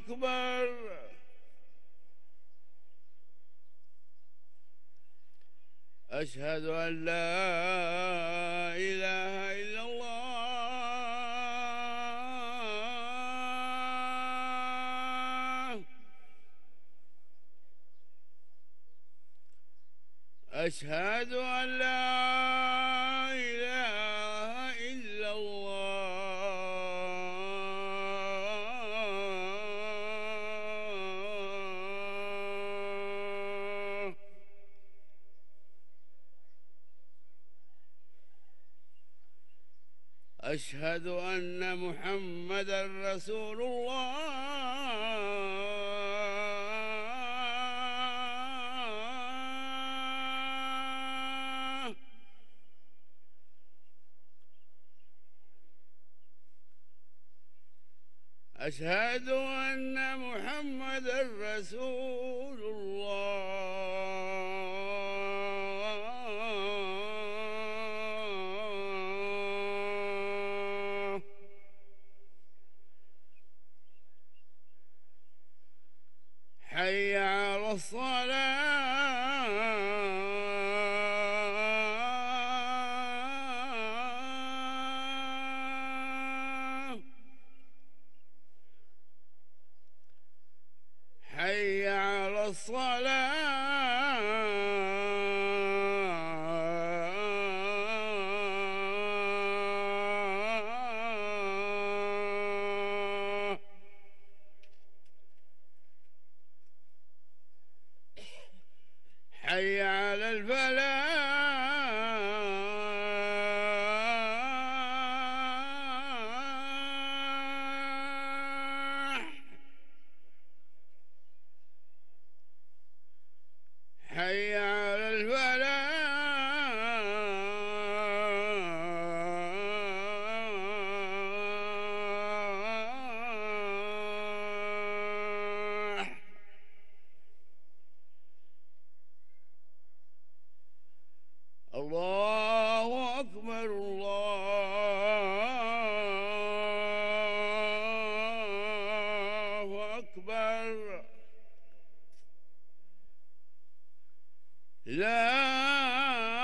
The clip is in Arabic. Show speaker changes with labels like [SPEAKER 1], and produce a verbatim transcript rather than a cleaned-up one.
[SPEAKER 1] أكبر. أشهد أن لا إله إلا الله. أشهد أن لا إله إلا الله. أشهد أن محمدًا رسول الله. أشهد أن محمدًا رسول الله. حي على الصلاة. حي على الصلاة. حي على الفلاح. حي على الفلاح. الله أكبر الله أكبر. لا